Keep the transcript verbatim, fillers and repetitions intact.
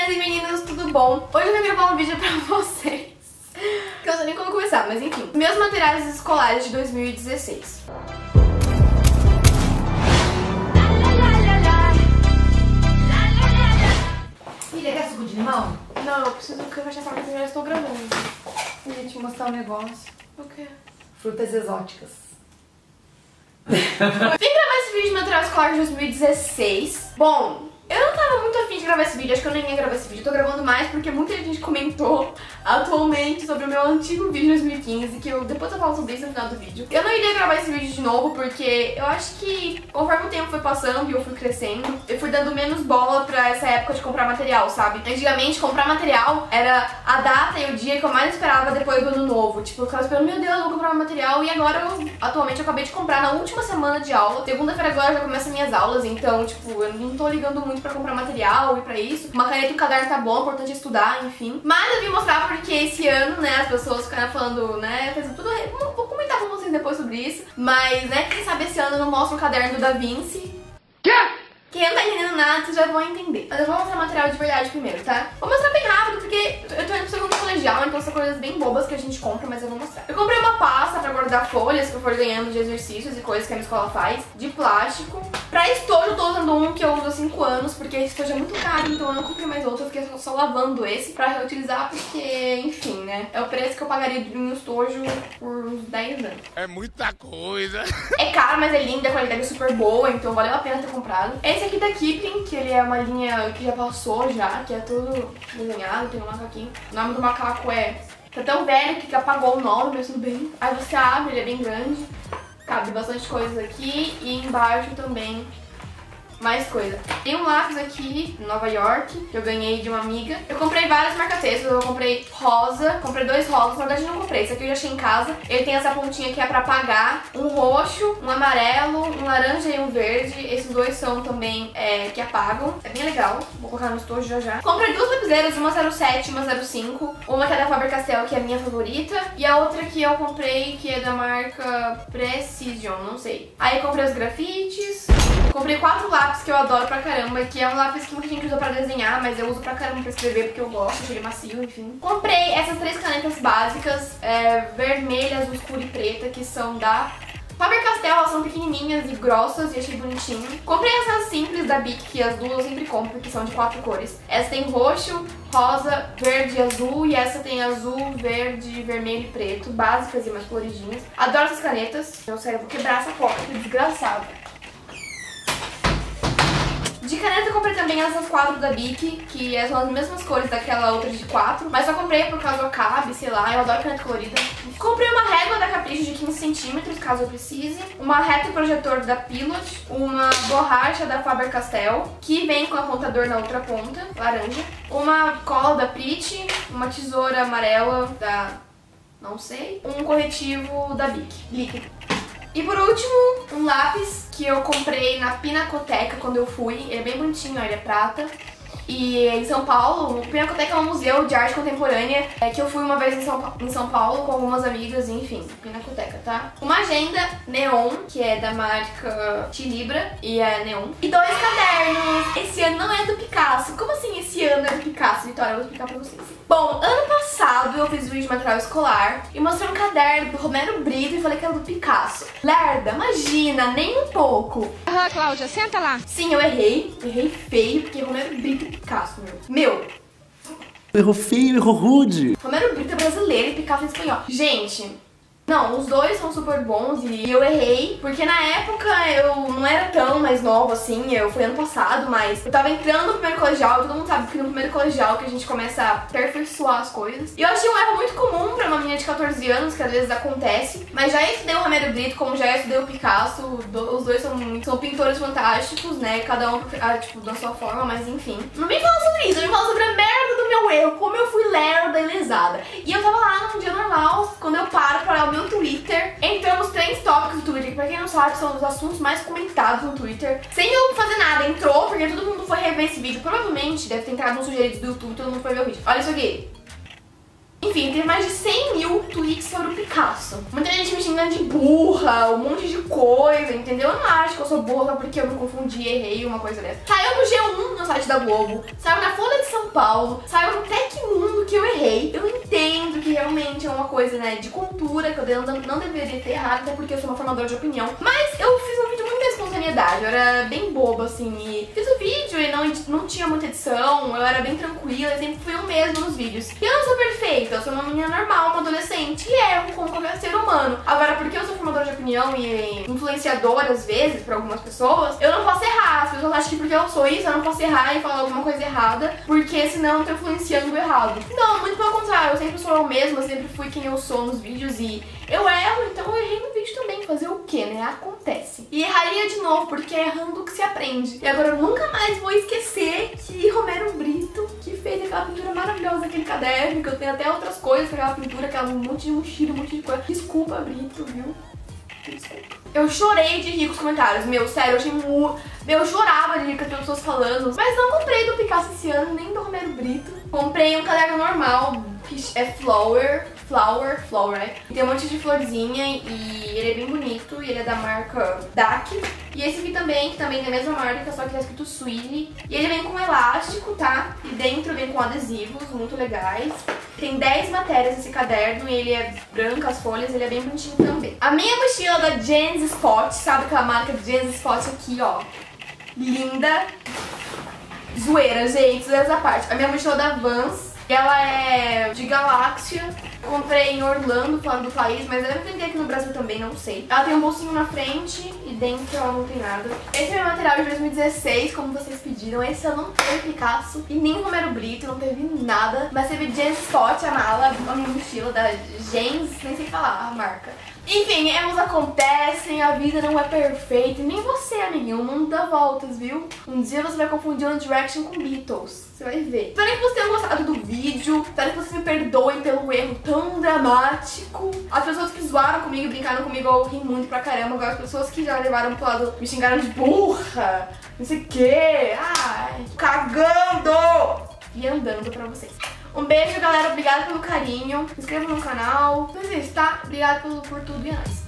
meninas e meninos, tudo bom? Hoje eu vim gravar um vídeo pra vocês que eu não sei nem como começar, mas enfim. Meus materiais escolares de dois mil e dezesseis. Filha, quer suco de limão? Não, eu preciso que eu já sabe que eu já estou gravando. Eu ia te mostrar um negócio. O quê? Frutas exóticas. Vim gravar esse vídeo de material escolar de dois mil e dezesseis. Bom, eu não tava muito afim de gravar esse vídeo, acho que eu nem ia gravar esse vídeo. Eu tô gravando mais porque muita gente comentou atualmente sobre o meu antigo vídeo de dois mil e quinze, que eu depois eu falo sobre isso no final do vídeo. Eu não iria gravar esse vídeo de novo porque eu acho que conforme o tempo foi passando e eu fui crescendo, eu fui dando menos bola pra essa época de comprar material, sabe? Antigamente, comprar material era a data e o dia que eu mais esperava depois do ano novo. Tipo, eu ficava esperando, meu Deus, eu vou comprar um material. E agora, eu, atualmente, eu acabei de comprar na última semana de aula. Segunda-feira agora já começam minhas aulas, então, tipo, eu não tô ligando muito pra comprar material e pra isso. Uma caneta e um caderno tá bom, é importante estudar, enfim. Mas eu vim mostrar porque esse ano, né, as pessoas ficaram falando, né, fazendo tudo... Vou comentar com vocês depois sobre isso. Mas, né, quem sabe esse ano eu não mostro o caderno do Da Vinci. Quem não tá entendendo nada, vocês já vão entender. Mas eu vou mostrar material de verdade primeiro, tá? Vou mostrar bem rápido, porque eu tô indo pro segundo colegial, então são coisas bem bobas que a gente compra, mas eu vou mostrar. Eu comprei uma pasta pra guardar folhas que eu for ganhando de exercícios e coisas que a minha escola faz, de plástico. Pra estojo eu tô usando um que eu uso há cinco anos, porque esse estojo é muito caro, então eu não comprei mais outro, eu fiquei só lavando esse pra reutilizar, porque, enfim, né? É o preço que eu pagaria de um estojo por uns dez anos. É muita coisa. É caro, mas é lindo, a qualidade é super boa, então valeu a pena ter comprado. Esse aqui da Kipling, que ele é uma linha que já passou já, que é todo desenhado, tem um macaquinho. O nome do macaco é... Tá tão velho que apagou o nome, mas tudo bem. Aí você abre, ele é bem grande. Cabe bastante coisas aqui e embaixo também mais coisa. Tem um lápis aqui, Nova York, que eu ganhei de uma amiga. Eu comprei vários marca-textos, eu comprei rosa, comprei dois rosas, na verdade não comprei, esse aqui eu já achei em casa. Ele tem essa pontinha que é pra apagar, um roxo, um amarelo, um laranja e um verde. Esses dois são também é, que apagam, é bem legal, vou colocar no estojo já já. Comprei duas lapiseiras, uma zero sete e uma zero cinco, uma que é da Faber-Castell, que é a minha favorita, e a outra que eu comprei, que é da marca Precision, não sei. Aí comprei os grafites, comprei quatro lápis que eu adoro pra caramba, que é um lápis que muita gente usa pra desenhar, mas eu uso pra caramba pra escrever porque eu gosto, achei ele macio, enfim. Comprei essas três canetas básicas, é, vermelha, azul escuro e preta, que são da Faber-Castell, elas são pequenininhas e grossas e achei bonitinho. Comprei essas simples da Bic, que as duas eu sempre compro, porque são de quatro cores. Essa tem roxo, rosa, verde e azul, e essa tem azul, verde, vermelho e preto, básicas e mais coloridinhas. Adoro essas canetas. Eu sei, eu vou quebrar essa porta, que desgraçada. De caneta eu comprei também essas quatro da Bic, que são as mesmas cores daquela outra de quatro, mas só comprei por causa do cabe, sei lá, eu adoro caneta colorida. Comprei uma régua da Capricho de quinze centímetros, caso eu precise, uma reta projetor da Pilot, uma borracha da Faber-Castell, que vem com apontador na outra ponta, laranja, uma cola da Pretty, uma tesoura amarela da... não sei, um corretivo da Bic, líquido. E por último, um lápis que eu comprei na Pinacoteca quando eu fui. Ele é bem bonitinho, ó, ele é prata. E em São Paulo, o Pinacoteca é um museu de arte contemporânea é, que eu fui uma vez em São, em São Paulo com algumas amigas, enfim, Pinacoteca, tá? Uma agenda neon, que é da marca Tilibra, e é neon. E dois cadernos. Esse ano não é do Picasso. Como assim esse ano é do Picasso, Vitória? Eu vou explicar pra vocês. Bom, ano passado eu fiz vídeo de material escolar e mostrei um caderno do Romero Brito e falei que era do Picasso. Lerda, imagina, nem um pouco. Aham, Cláudia, senta lá. Sim, eu errei. Errei feio, porque Romero Brito e Picasso, meu. Meu. Errou feio, errou rude. Romero Brito é brasileiro e Picasso é espanhol. Gente... Não, os dois são super bons e eu errei, porque na época eu não era tão mais nova assim, eu fui ano passado, mas eu tava entrando no primeiro colegial, todo mundo sabe que no primeiro colegial que a gente começa a aperfeiçoar as coisas. E eu achei um erro muito comum pra uma menina de quatorze anos, que às vezes acontece, mas já estudei o Romero Brito, como já estudei o Picasso, os dois são, são pintores fantásticos, né, cada um ah, tipo, da sua forma, mas enfim. Não me fala sobre isso, me fala sobre a merda do meu erro, como eu fui lerda e lesada. E eu tava lá num dia normal, quando eu paro pra olhar o meu Twitter, entramos três tópicos do Twitter, que pra quem não sabe são os assuntos mais comentados no Twitter, sem eu fazer nada, entrou porque todo mundo foi rever esse vídeo, provavelmente deve ter entrado nos sugeridos do YouTube, todo mundo foi ver o vídeo. Olha isso aqui. Enfim, teve mais de cem mil tweets sobre o Picasso. Muita gente me xingando de burra, um monte de coisa, entendeu? Eu não acho que eu sou burra porque eu me confundi, errei, uma coisa dessa. Saiu no G um no site da Globo, saiu na Folha de São Paulo, saiu no Tecmundo que eu errei. Eu entendo que realmente é uma coisa, né, de cultura, que eu não, não deveria ter errado, até porque eu sou uma formadora de opinião. Mas eu fiz um vídeo muito na espontaneidade, eu era bem boba, assim, e fiz o vídeo e não, não tinha muita edição, eu era bem tranquila, eu sempre fui eu mesma nos vídeos. E eu não sou perfeita, eu sou uma menina normal, uma adolescente, e erro como qualquer ser humano. Agora, porque eu sou formadora de opinião e influenciadora, às vezes, pra algumas pessoas, eu não posso errar. As pessoas acham que porque eu sou isso, eu não posso errar e falar alguma coisa errada, porque senão eu tô influenciando errado. Não, muito pelo contrário, eu sempre sou eu mesma, eu sempre fui quem eu sou nos vídeos e eu erro, então eu errei no vídeo também. Fazer o quê, né? Acontece. E erraria de novo, porque é errando que se aprende. E agora eu nunca mais vou esquecer que Romero Brito, que fez aquela pintura maravilhosa daquele caderno, que eu tenho até outras coisas com aquela pintura, aquela um monte de mochila, um monte de coisa. Desculpa, Brito, viu? Desculpa. Eu chorei de rir com os comentários, meu, sério, eu achei muito... Eu chorava de rir com as pessoas falando. Mas não comprei do Picasso esse ano, nem do Romero Brito. Comprei um caderno normal, que é Flower, Flower, Flower, né? Tem um monte de florzinha e ele é bem bonito, e ele é da marca D A C. E esse aqui também, que também é da mesma marca, só que tá escrito Swilly. E ele vem com elástico, tá? E dentro vem com adesivos muito legais. Tem dez matérias esse caderno e ele é branco, as folhas, ele é bem bonitinho também. A minha mochila da Jens Spot, sabe aquela marca de Jens Spot aqui, ó. Linda. Zoeira, gente, zoeiras à parte. A minha mochila da Vans, ela é de galáxia. Comprei em Orlando, fora do país, mas deve vender aqui no Brasil também, não sei. Ela tem um bolsinho na frente e dentro ela não tem nada. Esse é meu material de dois mil e dezesseis, como vocês pediram. Esse eu não teve Picasso e nem Romero Brito, não teve nada. Mas teve Jens Spot, a mala, a minha mochila da Jens, nem sei falar a marca. Enfim, erros acontecem, a vida não é perfeita, e nem você, amiguinho, o mundo dá voltas, viu? Um dia você vai confundir One Direction com Beatles, você vai ver. Espero que vocês tenham gostado do vídeo, espero que vocês me perdoem pelo erro tão dramático. As pessoas que zoaram comigo, brincaram comigo, eu ri muito pra caramba. Agora as pessoas que já levaram pro lado, me xingaram de burra, não sei o quê, ai, cagando e andando pra vocês. Um beijo, galera. Obrigada pelo carinho. Se inscreva no canal. Mas é isso, tá? Obrigada por, por tudo e é nóis.